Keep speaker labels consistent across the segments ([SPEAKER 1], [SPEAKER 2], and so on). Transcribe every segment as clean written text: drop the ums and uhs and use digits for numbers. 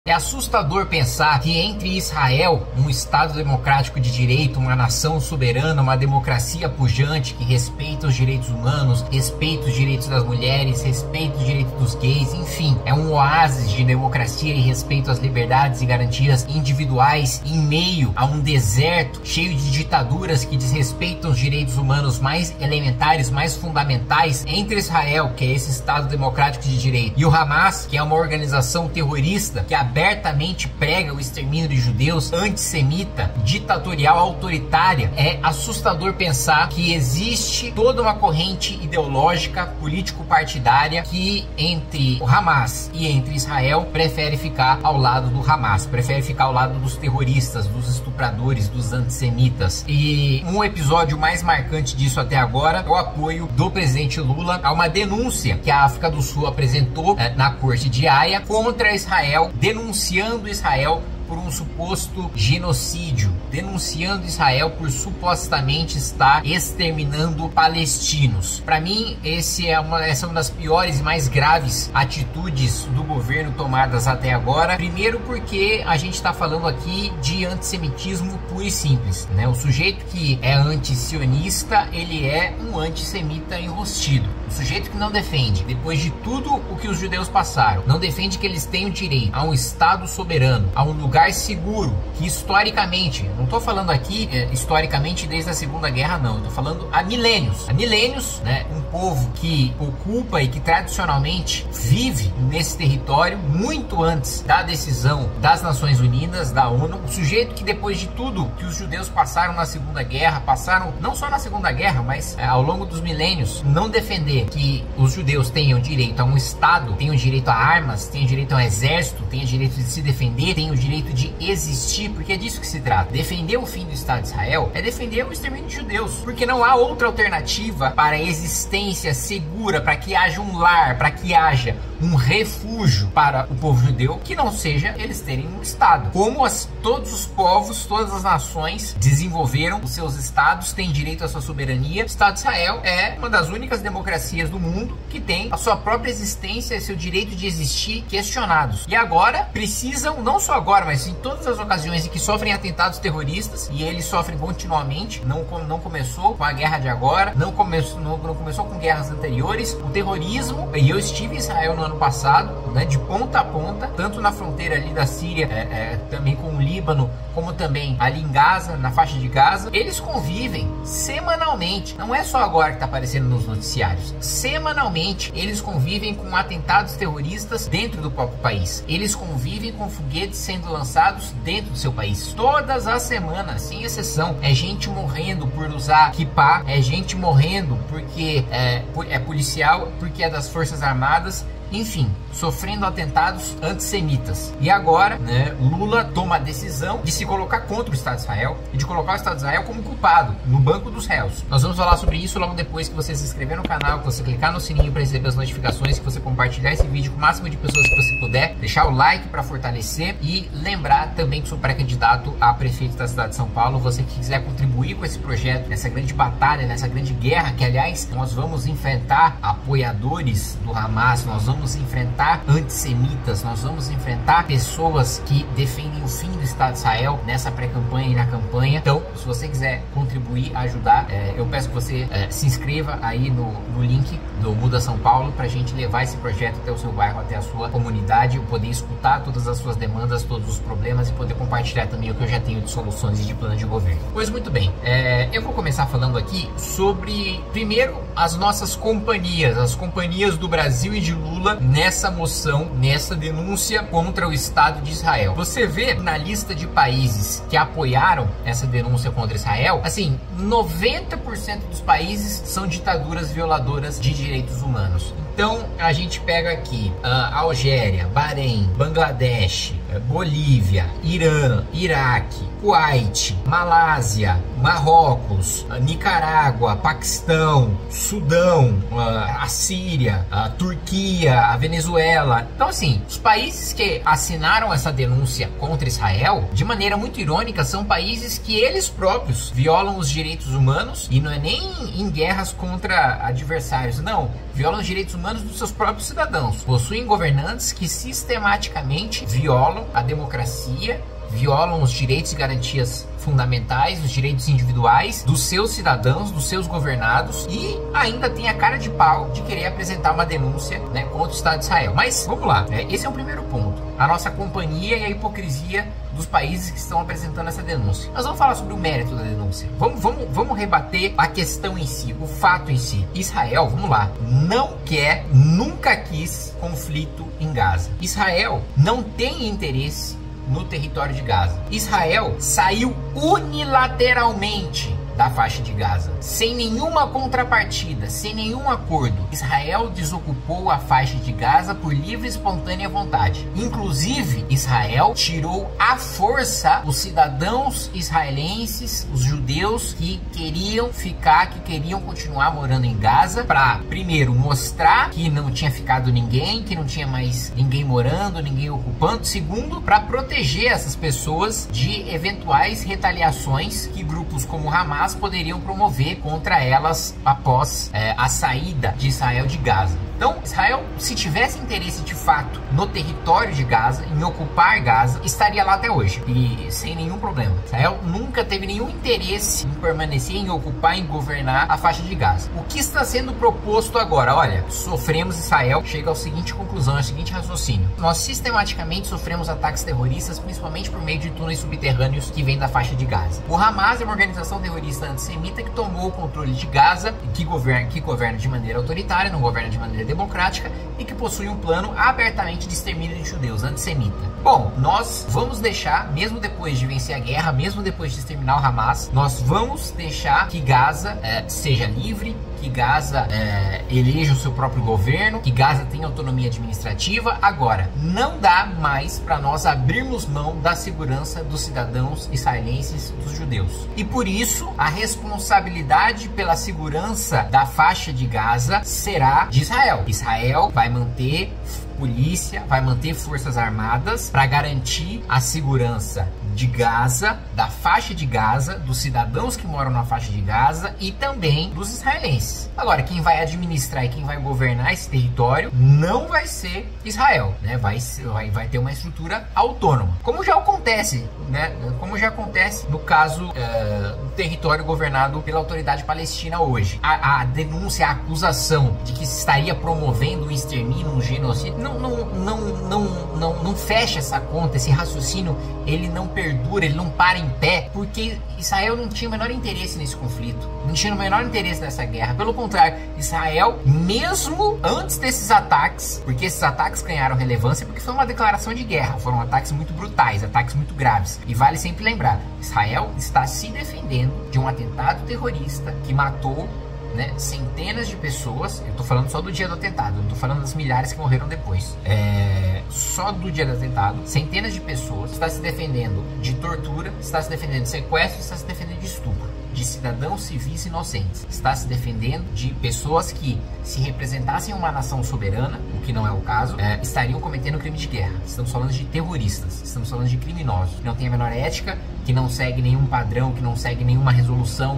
[SPEAKER 1] É assustador pensar que entre Israel, um Estado democrático de direito, uma nação soberana, uma democracia pujante que respeita os direitos humanos, respeita os direitos das mulheres, respeita os direitos dos gays, enfim, é um oásis de democracia e respeito às liberdades e garantias individuais em meio a um deserto cheio de ditaduras que desrespeitam os direitos humanos mais elementares, mais fundamentais. Entre Israel, que é esse Estado democrático de direito, e o Hamas, que é uma organização terrorista que abertamente prega o extermínio de judeus, antissemita, ditatorial, autoritária, é assustador pensar que existe toda uma corrente ideológica, político-partidária que entre o Hamas e entre Israel prefere ficar ao lado do Hamas, prefere ficar ao lado dos terroristas, dos estupradores, dos antissemitas. E um episódio mais marcante disso até agora é o apoio do presidente Lula a uma denúncia que a África do Sul apresentou na corte de Haia contra Israel, denunciando Israel por um suposto genocídio, denunciando Israel por supostamente estar exterminando palestinos. Para mim, essa é uma das piores e mais graves atitudes do governo tomadas até agora. Primeiro porque a gente está falando aqui de antissemitismo puro e simples, né? O sujeito que é antisionista, ele é um antissemita enrostido. O sujeito que não defende, depois de tudo o que os judeus passaram, não defende que eles tenham direito a um Estado soberano, a um lugar seguro, que historicamente, não estou falando aqui historicamente desde a Segunda Guerra, não, estou falando há milênios, né, um povo que ocupa e que tradicionalmente vive nesse território muito antes da decisão das Nações Unidas, da ONU, o sujeito que depois de tudo que os judeus passaram na Segunda Guerra, passaram não só na Segunda Guerra, mas ao longo dos milênios, não defender que os judeus tenham direito a um Estado, tenham direito a armas, tenham direito a um exército, tenham direito de se defender, tenham direito de existir, porque é disso que se trata. Defender o fim do Estado de Israel é defender o extermínio de judeus, porque não há outra alternativa para a existência segura, para que haja um lar, para que haja um refúgio para o povo judeu, que não seja eles terem um Estado. Como todos os povos, todas as nações desenvolveram os seus estados, têm direito à sua soberania, o Estado de Israel é uma das únicas democracias do mundo que tem a sua própria existência e seu direito de existir questionados. E agora precisam, não só agora, mas em todas as ocasiões em que sofrem atentados terroristas, e eles sofrem continuamente, não começou com a guerra de agora, não começou com guerras anteriores, o terrorismo, e eu estive em Israel no ano passado, né, de ponta a ponta, tanto na fronteira ali da Síria, também com o Líbano, como também ali em Gaza, na faixa de Gaza, eles convivem semanalmente, não é só agora que está aparecendo nos noticiários, semanalmente eles convivem com atentados terroristas dentro do próprio país, eles convivem com foguetes sendo lançados dentro do seu país, todas as semanas, sem exceção, é gente morrendo por usar kippah, é gente morrendo porque é policial, porque é das Forças Armadas, enfim, sofrendo atentados antissemitas. E agora, né, Lula toma a decisão de se colocar contra o Estado de Israel e de colocar o Estado de Israel como culpado no banco dos réus. Nós vamos falar sobre isso logo depois que você se inscrever no canal, que você clicar no sininho para receber as notificações, que você compartilhar esse vídeo com o máximo de pessoas que você puder, deixar o like para fortalecer e lembrar também que sou pré-candidato a prefeito da cidade de São Paulo. Você que quiser contribuir com esse projeto, nessa grande batalha, nessa grande guerra, que aliás nós vamos enfrentar apoiadores do Hamas, nós vamos enfrentar antissemitas, nós vamos enfrentar pessoas que defendem o fim do Estado de Israel nessa pré-campanha e na campanha. Então, se você quiser contribuir, ajudar, eu peço que você se inscreva aí no link do Muda São Paulo para a gente levar esse projeto até o seu bairro, até a sua comunidade, poder escutar todas as suas demandas, todos os problemas e poder compartilhar também o que eu já tenho de soluções e de plano de governo. Pois muito bem, eu vou começar falando aqui sobre, primeiro, as nossas companhias, as companhias do Brasil e de Lula nessa moção, nessa denúncia contra o Estado de Israel. Você vê na lista de países que apoiaram essa denúncia contra Israel, assim, 90% dos países são ditaduras violadoras de direitos humanos. Então, a gente pega aqui Algéria, Bahrein, Bangladesh, Bolívia, Irã, Iraque, Kuwait, Malásia, Marrocos, Nicarágua, Paquistão, Sudão, a Síria, a Turquia, a Venezuela. Então, assim, os países que assinaram essa denúncia contra Israel, de maneira muito irônica, são países que eles próprios violam os direitos humanos, e não é nem em guerras contra adversários, não, violam os direitos humanos humanos dos seus próprios cidadãos. Possuem governantes que sistematicamente violam a democracia, violam os direitos e garantias fundamentais, os direitos individuais dos seus cidadãos, dos seus governados, e ainda tem a cara de pau de querer apresentar uma denúncia, né, contra o Estado de Israel. Mas vamos lá, né? Esse é o primeiro ponto, a nossa companhia e a hipocrisia dos países que estão apresentando essa denúncia. Nós vamos falar sobre o mérito da denúncia. Vamos rebater a questão em si, o fato em si. Israel, vamos lá, não quer, nunca quis conflito em Gaza. Israel não tem interesse no território de Gaza. Israel saiu unilateralmente da faixa de Gaza, sem nenhuma contrapartida, sem nenhum acordo. Israel desocupou a faixa de Gaza por livre e espontânea vontade. Inclusive, Israel tirou à força os cidadãos israelenses, os judeus que queriam ficar, que queriam continuar morando em Gaza, para primeiro mostrar que não tinha ficado ninguém, que não tinha mais ninguém morando, ninguém ocupando. Segundo, para proteger essas pessoas de eventuais retaliações que grupos como Hamas poderiam promover contra elas após a saída de Israel de Gaza. Então, Israel, se tivesse interesse de fato no território de Gaza, em ocupar Gaza, estaria lá até hoje, e sem nenhum problema. Israel nunca teve nenhum interesse em permanecer, em ocupar, em governar a faixa de Gaza. O que está sendo proposto agora? Olha, sofremos, Israel chega à seguinte conclusão, ao seguinte raciocínio: nós sistematicamente sofremos ataques terroristas, principalmente por meio de túneis subterrâneos que vêm da faixa de Gaza. O Hamas é uma organização terrorista antissemita que tomou o controle de Gaza, que governa de maneira autoritária, não governa de maneira democrática, e que possui um plano abertamente de extermínio de judeus, antissemita. Bom, nós vamos deixar, mesmo depois de vencer a guerra, mesmo depois de exterminar o Hamas, nós vamos deixar que Gaza seja livre, que Gaza eleja o seu próprio governo, que Gaza tenha autonomia administrativa. Agora, não dá mais para nós abrirmos mão da segurança dos cidadãos israelenses, dos judeus. E por isso, a responsabilidade pela segurança da faixa de Gaza será de Israel. Israel vai manter polícia, vai manter forças armadas para garantir a segurança de Gaza, da faixa de Gaza, dos cidadãos que moram na faixa de Gaza e também dos israelenses. Agora, quem vai administrar e quem vai governar esse território não vai ser Israel, né? Vai ter uma estrutura autônoma, como já acontece, né? Como já acontece no caso do território governado pela autoridade palestina hoje. A denúncia, a acusação de que se estaria promovendo um extermínio, um genocídio, não fecha essa conta. Esse raciocínio, ele não perdura, ele não para em pé, porque Israel não tinha o menor interesse nesse conflito, não tinha o menor interesse nessa guerra. Pelo contrário, Israel, mesmo antes desses ataques, porque esses ataques ganharam relevância porque foi uma declaração de guerra, foram ataques muito brutais, ataques muito graves, e vale sempre lembrar, Israel está se defendendo de um atentado terrorista que matou, né, centenas de pessoas. Eu tô falando só do dia do atentado, não tô falando das milhares que morreram depois. Só do dia do atentado, centenas de pessoas. Está se defendendo de tortura, está se defendendo de sequestro, está se defendendo de estupro, de cidadãos civis inocentes. Está se defendendo de pessoas que, se representassem uma nação soberana, o que não é o caso, estariam cometendo crime de guerra. Estamos falando de terroristas, estamos falando de criminosos, que não têm a menor ética, que não segue nenhum padrão, que não segue nenhuma resolução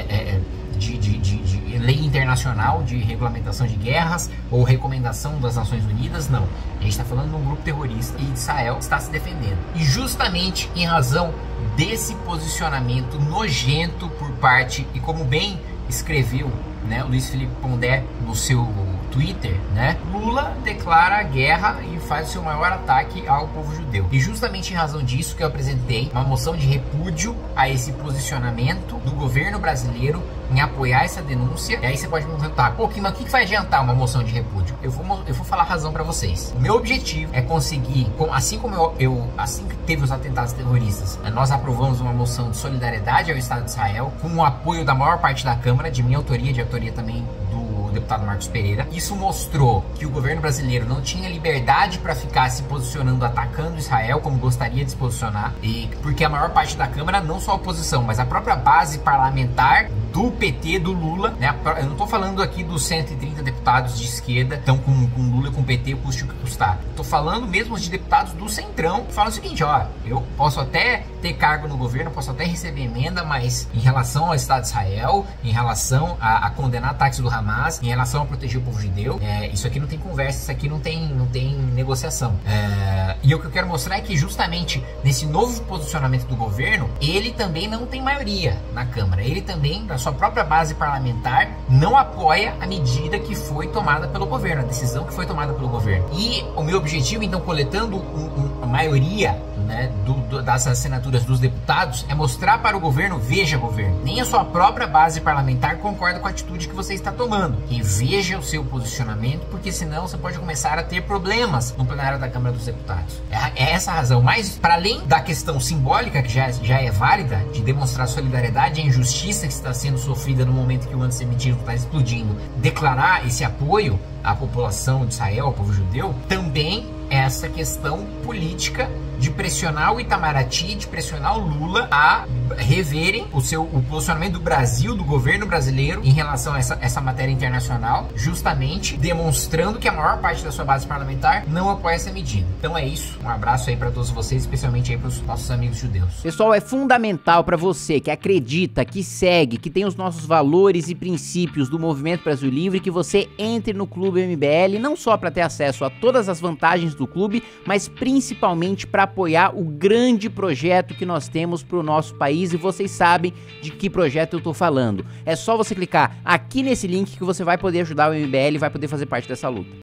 [SPEAKER 1] de lei internacional de regulamentação de guerras ou recomendação das Nações Unidas. Não, a gente está falando de um grupo terrorista e Israel está se defendendo, e justamente em razão desse posicionamento nojento por parte, e como bem escreveu, né, o Luiz Felipe Pondé no seu Twitter, né, Lula declara guerra e faz o seu maior ataque ao povo judeu. E justamente em razão disso que eu apresentei uma moção de repúdio a esse posicionamento do governo brasileiro em apoiar essa denúncia. E aí você pode me perguntar, pô, mas o que vai adiantar uma moção de repúdio? Eu vou falar a razão para vocês. O meu objetivo é conseguir, assim que teve os atentados terroristas, nós aprovamos uma moção de solidariedade ao Estado de Israel, com o apoio da maior parte da Câmara, de minha autoria, de autoria também do deputado Marcos Pereira. Isso mostrou que o governo brasileiro não tinha liberdade para ficar se posicionando, atacando Israel como gostaria de se posicionar, e porque a maior parte da Câmara, não só a oposição, mas a própria base parlamentar do PT, do Lula, né? Eu não tô falando aqui dos 130 deputados de esquerda estão com Lula e com o PT, custe o que custar. Tô falando mesmo de deputados do Centrão que falam o seguinte: ó, eu posso até ter cargo no governo, posso até receber emenda, mas em relação ao Estado de Israel, em relação a condenar ataques do Hamas, em em relação a proteger o povo judeu. Isso aqui não tem conversa, isso aqui não tem negociação. E o que eu quero mostrar é que justamente nesse novo posicionamento do governo, ele também não tem maioria na Câmara. Ele também, na sua própria base parlamentar, não apoia a medida que foi tomada pelo governo, a decisão que foi tomada pelo governo. E o meu objetivo, então, coletando a maioria, né, das assinaturas dos deputados, é mostrar para o governo: veja, governo, nem a sua própria base parlamentar concorda com a atitude que você está tomando. E veja o seu posicionamento, porque senão você pode começar a ter problemas no plenário da Câmara dos Deputados. É essa a razão. Mas, para além da questão simbólica, que já é válida, de demonstrar solidariedade à injustiça que está sendo sofrida no momento que o antissemitismo está explodindo, declarar esse apoio à população de Israel, ao povo judeu, também essa questão política de pressionar o Itamaraty, de pressionar o Lula a reverem o posicionamento do Brasil, do governo brasileiro, em relação a essa matéria internacional, justamente demonstrando que a maior parte da sua base parlamentar não apoia essa medida. Então é isso. Um abraço aí para todos vocês, especialmente aí para os nossos amigos judeus.
[SPEAKER 2] Pessoal, é fundamental para você que acredita, que segue, que tem os nossos valores e princípios do Movimento Brasil Livre, que você entre no Clube MBL, não só para ter acesso a todas as vantagens do clube, mas principalmente para apoiar o grande projeto que nós temos para o nosso país, e vocês sabem de que projeto eu tô falando. É só você clicar aqui nesse link que você vai poder ajudar o MBL e vai poder fazer parte dessa luta.